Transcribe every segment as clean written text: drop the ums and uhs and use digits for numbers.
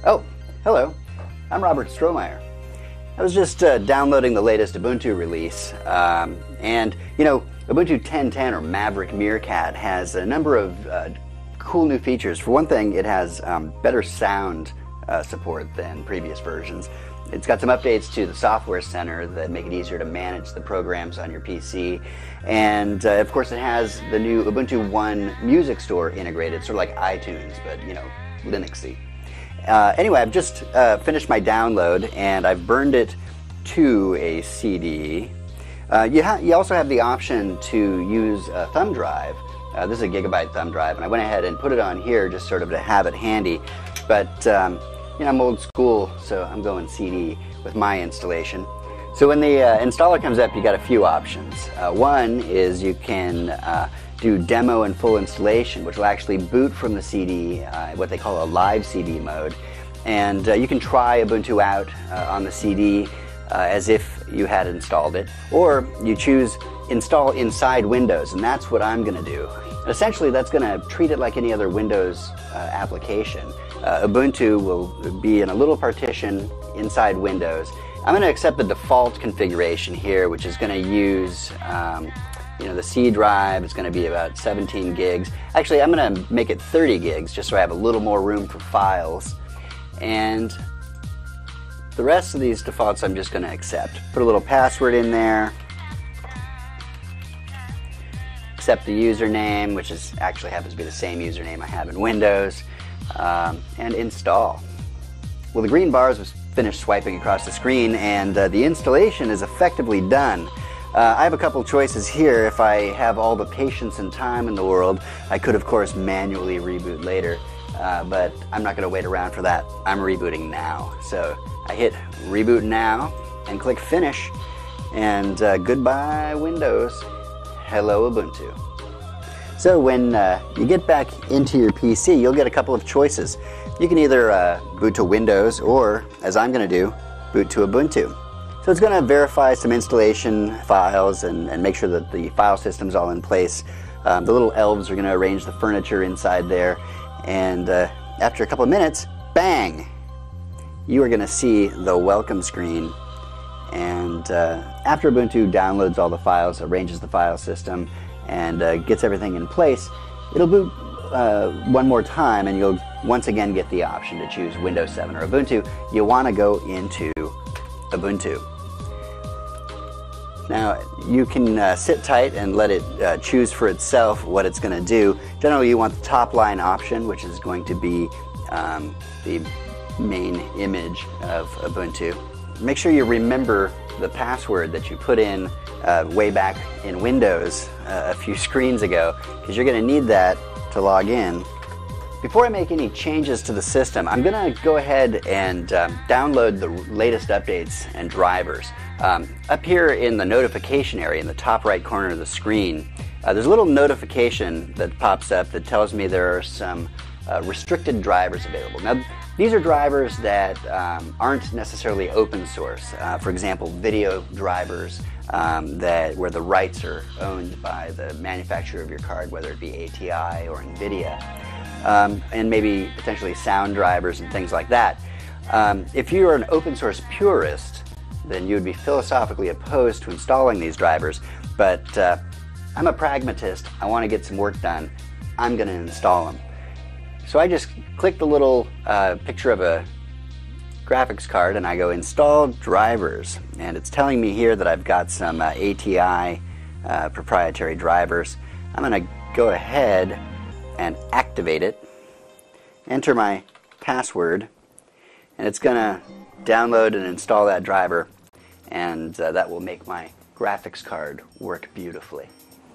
Oh, hello. I'm Robert Strohmeyer. I was just downloading the latest Ubuntu release, and you know, Ubuntu 10.10 or Maverick Meerkat has a number of cool new features. For one thing, it has better sound support than previous versions. It's got some updates to the software center that make it easier to manage the programs on your PC. And of course it has the new Ubuntu One music store integrated, sort of like iTunes, but you know, Linuxy. Anyway, I've just finished my download and I've burned it to a CD. You also have the option to use a thumb drive. This is a gigabyte thumb drive, and I went ahead and put it on here just sort of to have it handy. But you know, I'm old school, so I'm going CD with my installation. So when the installer comes up, you got a few options. One is you can do demo and full installation, which will actually boot from the CD, what they call a live CD mode. And you can try Ubuntu out on the CD as if you had installed it. Or you choose install inside Windows, and that's what I'm going to do. Essentially, that's going to treat it like any other Windows application. Ubuntu will be in a little partition inside Windows. I'm going to accept the default configuration here, which is going to use you know, the C drive. It's going to be about 17 gigs. Actually, I'm going to make it 30 gigs just so I have a little more room for files. And the rest of these defaults I'm just going to accept. Put a little password in there. Accept the username, which actually happens to be the same username I have in Windows. And install. Well, the green bars was finished swiping across the screen, and the installation is effectively done. I have a couple choices here. If I have all the patience and time in the world, I could of course manually reboot later, but I'm not going to wait around for that. I'm rebooting now. So I hit reboot now and click finish, and goodbye Windows, hello Ubuntu. So when you get back into your PC, you'll get a couple of choices. You can either boot to Windows, or, as I'm going to do, boot to Ubuntu. So it's going to verify some installation files and make sure that the file system's all in place. The little elves are going to arrange the furniture inside there. And after a couple of minutes, bang! You are going to see the welcome screen. And after Ubuntu downloads all the files, arranges the file system, and gets everything in place, it'll boot one more time, and you'll once again get the option to choose Windows 7 or Ubuntu. You want to go into Ubuntu. Now, you can sit tight and let it choose for itself what it's going to do. Generally, you want the top line option, which is going to be the main image of Ubuntu. Make sure you remember the password that you put in way back in Windows a few screens ago, because you're going to need that to log in. Before I make any changes to the system, I'm going to go ahead and download the latest updates and drivers. Up here in the notification area in the top right corner of the screen, there's a little notification that pops up that tells me there are some restricted drivers available. Now, these are drivers that aren't necessarily open source. For example, video drivers where the rights are owned by the manufacturer of your card, whether it be ATI or NVIDIA, and maybe potentially sound drivers and things like that. If you're an open source purist, then you would be philosophically opposed to installing these drivers, but I'm a pragmatist. I want to get some work done. I'm going to install them. So I just click the little picture of a graphics card and I go install drivers, and it's telling me here that I've got some ATI proprietary drivers. I'm going to go ahead and activate it, enter my password, and it's going to download and install that driver, and that will make my graphics card work beautifully.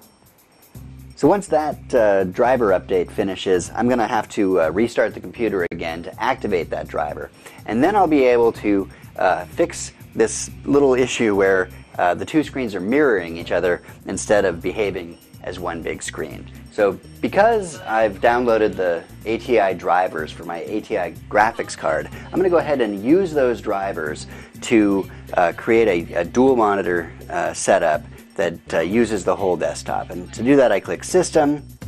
So once that driver update finishes, I'm going to have to restart the computer again to activate that driver. And then I'll be able to fix this little issue where the two screens are mirroring each other instead of behaving as one big screen. So because I've downloaded the ATI drivers for my ATI graphics card, I'm going to go ahead and use those drivers to create a dual monitor setup that uses the whole desktop. And to do that, I click System,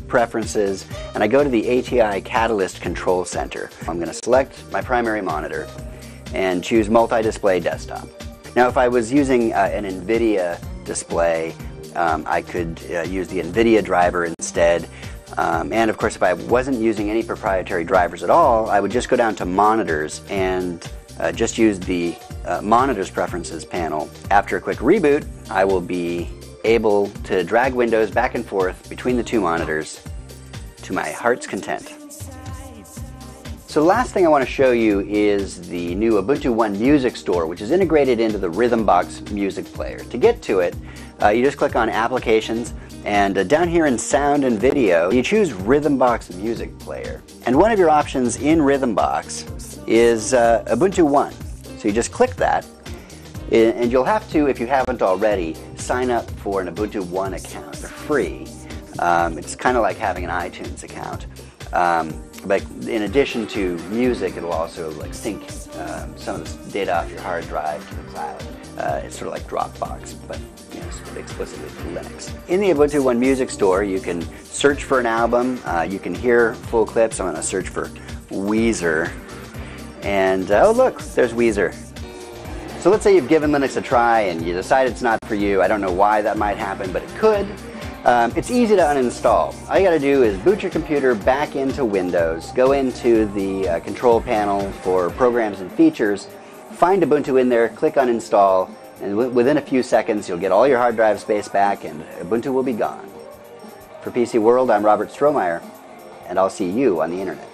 Preferences, and I go to the ATI Catalyst Control Center. I'm going to select my primary monitor and choose Multi-Display Desktop. Now if I was using an NVIDIA display, I could use the NVIDIA driver instead. And of course, if I wasn't using any proprietary drivers at all, I would just go down to Monitors and just use the Monitors Preferences panel. After a quick reboot, I will be able to drag windows back and forth between the two monitors to my heart's content. So the last thing I want to show you is the new Ubuntu One Music Store, which is integrated into the Rhythmbox music player. To get to it, you just click on Applications, and down here in Sound and Video, you choose Rhythmbox Music Player. And one of your options in Rhythmbox is Ubuntu One. So you just click that, and you'll have to, if you haven't already, sign up for an Ubuntu One account. They're free. It's kind of like having an iTunes account. But in addition to music, it'll also like sync some of the data off your hard drive to the cloud. It's sort of like Dropbox, but sort of explicitly for Linux. In the Ubuntu One Music Store, you can search for an album. You can hear full clips. I'm going to search for Weezer, and oh look, there's Weezer. So let's say you've given Linux a try and you decide it's not for you. I don't know why that might happen, but it could. It's easy to uninstall. All you got to do is boot your computer back into Windows, go into the control panel for programs and features, find Ubuntu in there, click uninstall, and within a few seconds you'll get all your hard drive space back and Ubuntu will be gone. For PC World, I'm Robert Strohmeyer, and I'll see you on the internet.